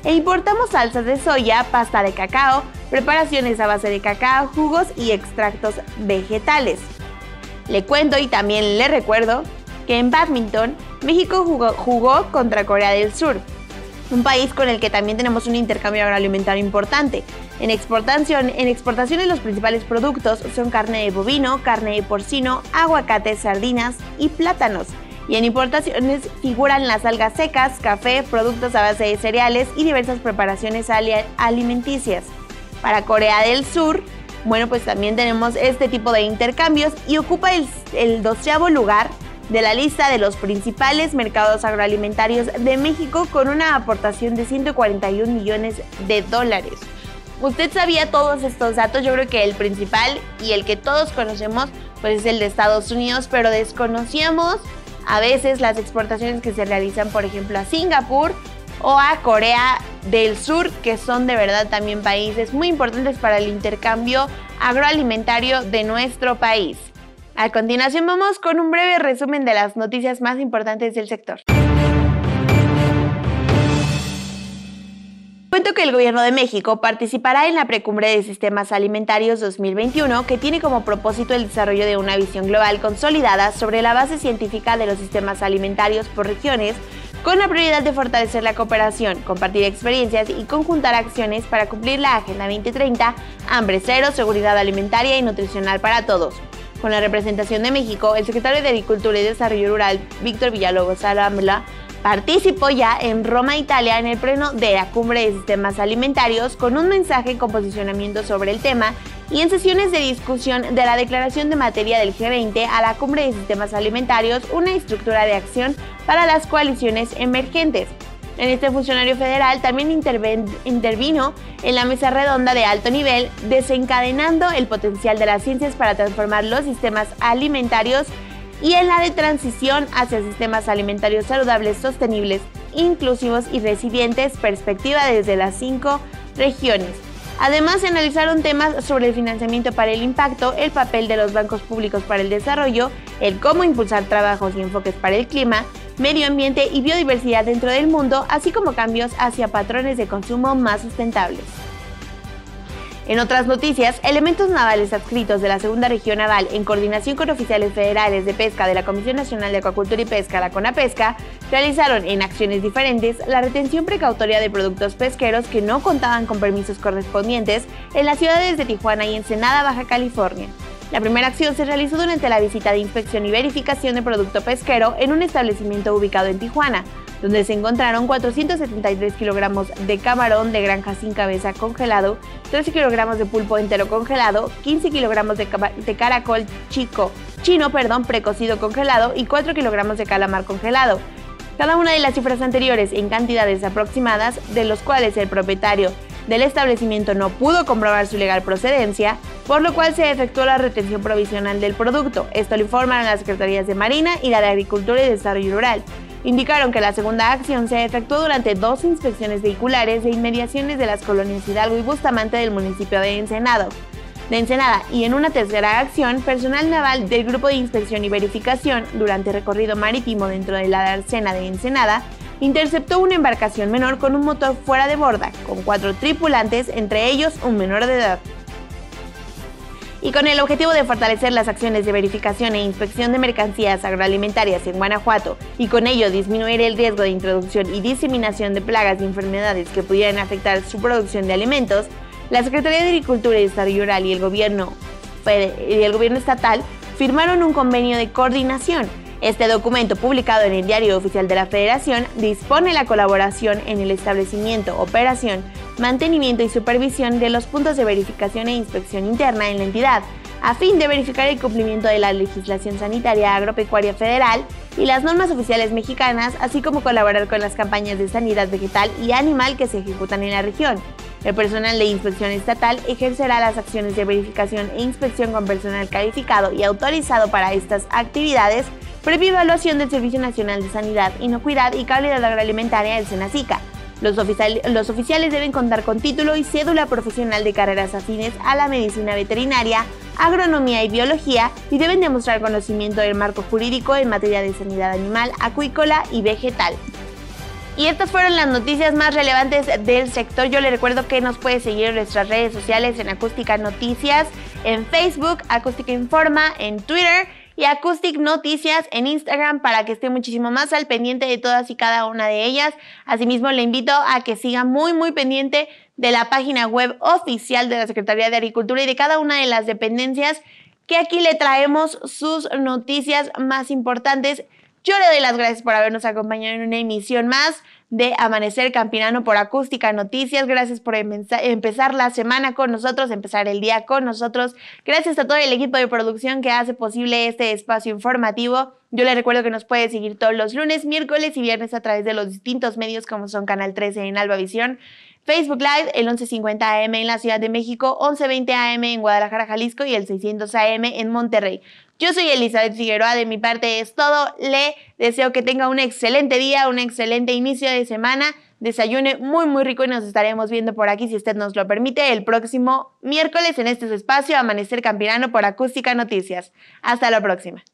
e importamos salsas de soya, pasta de cacao, preparaciones a base de cacao, jugos y extractos vegetales. Le cuento y también le recuerdo que en bádminton, México jugó, jugó contra Corea del Sur, un país con el que también tenemos un intercambio agroalimentario importante. En exportación, en exportaciones los principales productos son carne de bovino, carne de porcino, aguacate, sardinas y plátanos. Y en importaciones figuran las algas secas, café, productos a base de cereales y diversas preparaciones alimenticias. Para Corea del Sur, bueno, pues también tenemos este tipo de intercambios y ocupa el, el doceavo lugar de la lista de los principales mercados agroalimentarios de México con una aportación de ciento cuarenta y un millones de dólares. ¿Usted sabía todos estos datos? Yo creo que el principal y el que todos conocemos pues es el de Estados Unidos, pero desconocíamos a veces las exportaciones que se realizan, por ejemplo, a Singapur o a Corea del Sur, que son de verdad también países muy importantes para el intercambio agroalimentario de nuestro país. A continuación vamos con un breve resumen de las noticias más importantes del sector. Cuento que el Gobierno de México participará en la Precumbre de Sistemas Alimentarios dos mil veintiuno, que tiene como propósito el desarrollo de una visión global consolidada sobre la base científica de los sistemas alimentarios por regiones, con la prioridad de fortalecer la cooperación, compartir experiencias y conjuntar acciones para cumplir la Agenda veinte treinta, hambre cero, seguridad alimentaria y nutricional para todos. Con la representación de México, el secretario de Agricultura y Desarrollo Rural, Víctor Villalobos Arambla, participó ya en Roma, Italia, en el pleno de la Cumbre de Sistemas Alimentarios con un mensaje con posicionamiento sobre el tema y en sesiones de discusión de la declaración de materia del G veinte a la Cumbre de Sistemas Alimentarios, una estructura de acción para las coaliciones emergentes. En este funcionario federal también intervino en la mesa redonda de alto nivel, desencadenando el potencial de las ciencias para transformar los sistemas alimentarios y en la de transición hacia sistemas alimentarios saludables, sostenibles, inclusivos y resilientes, perspectiva desde las cinco regiones. Además, se analizaron temas sobre el financiamiento para el impacto, el papel de los bancos públicos para el desarrollo, el cómo impulsar trabajos y enfoques para el clima, medio ambiente y biodiversidad dentro del mundo, así como cambios hacia patrones de consumo más sustentables. En otras noticias, elementos navales adscritos de la Segunda Región Naval, en coordinación con oficiales federales de pesca de la Comisión Nacional de Acuacultura y Pesca, la CONAPESCA, realizaron en acciones diferentes la retención precautoria de productos pesqueros que no contaban con permisos correspondientes en las ciudades de Tijuana y Ensenada, Baja California. La primera acción se realizó durante la visita de inspección y verificación de producto pesquero en un establecimiento ubicado en Tijuana, donde se encontraron cuatrocientos setenta y tres kilogramos de camarón de granja sin cabeza congelado, trece kilogramos de pulpo entero congelado, quince kilogramos de, de caracol chico, chino perdón, precocido congelado y cuatro kilogramos de calamar congelado. Cada una de las cifras anteriores en cantidades aproximadas, de los cuales el propietario del establecimiento no pudo comprobar su legal procedencia, por lo cual se efectuó la retención provisional del producto. Esto lo informaron las Secretarías de Marina y la de Agricultura y Desarrollo Rural. Indicaron que la segunda acción se efectuó durante dos inspecciones vehiculares de inmediaciones de las colonias Hidalgo y Bustamante del municipio de Ensenada. de Ensenada y en una tercera acción, personal naval del Grupo de Inspección y Verificación, durante recorrido marítimo dentro de la dársena de Ensenada, interceptó una embarcación menor con un motor fuera de borda, con cuatro tripulantes, entre ellos un menor de edad. Y con el objetivo de fortalecer las acciones de verificación e inspección de mercancías agroalimentarias en Guanajuato y con ello disminuir el riesgo de introducción y diseminación de plagas y enfermedades que pudieran afectar su producción de alimentos, la Secretaría de Agricultura y Desarrollo Rural y el Gobierno, y el Gobierno Estatal firmaron un convenio de coordinación. Este documento, publicado en el Diario Oficial de la Federación, dispone la colaboración en el establecimiento, operación, mantenimiento y supervisión de los puntos de verificación e inspección interna en la entidad, a fin de verificar el cumplimiento de la legislación sanitaria agropecuaria federal y las normas oficiales mexicanas, así como colaborar con las campañas de sanidad vegetal y animal que se ejecutan en la región. El personal de inspección estatal ejercerá las acciones de verificación e inspección con personal calificado y autorizado para estas actividades, previa evaluación del Servicio Nacional de Sanidad, Inocuidad y Calidad Agroalimentaria del SENASICA. Los, oficial, los oficiales deben contar con título y cédula profesional de carreras afines a la medicina veterinaria, agronomía y biología y deben demostrar conocimiento del marco jurídico en materia de sanidad animal, acuícola y vegetal. Y estas fueron las noticias más relevantes del sector. Yo les recuerdo que nos puede seguir en nuestras redes sociales en Acústica Noticias, en Facebook, Acústica Informa, en Twitter y Acoustic Noticias en Instagram para que esté muchísimo más al pendiente de todas y cada una de ellas. Asimismo, le invito a que siga muy muy pendiente de la página web oficial de la Secretaría de Agricultura y de cada una de las dependencias, que aquí le traemos sus noticias más importantes. Yo le doy las gracias por habernos acompañado en una emisión más de Amanecer Campirano por Acústica Noticias. Gracias por empezar la semana con nosotros, empezar el día con nosotros. Gracias a todo el equipo de producción que hace posible este espacio informativo. Yo le recuerdo que nos puede seguir todos los lunes, miércoles y viernes a través de los distintos medios como son Canal trece en Albavisión, Facebook Live, el once cincuenta A M en la Ciudad de México, once veinte A M en Guadalajara, Jalisco y el seiscientos A M en Monterrey. Yo soy Elizabeth Figueroa, de mi parte es todo. Le deseo que tenga un excelente día, un excelente inicio de semana. Desayune muy muy rico y nos estaremos viendo por aquí, si usted nos lo permite, el próximo miércoles en este espacio Amanecer Campirano por Acústica Noticias. Hasta la próxima.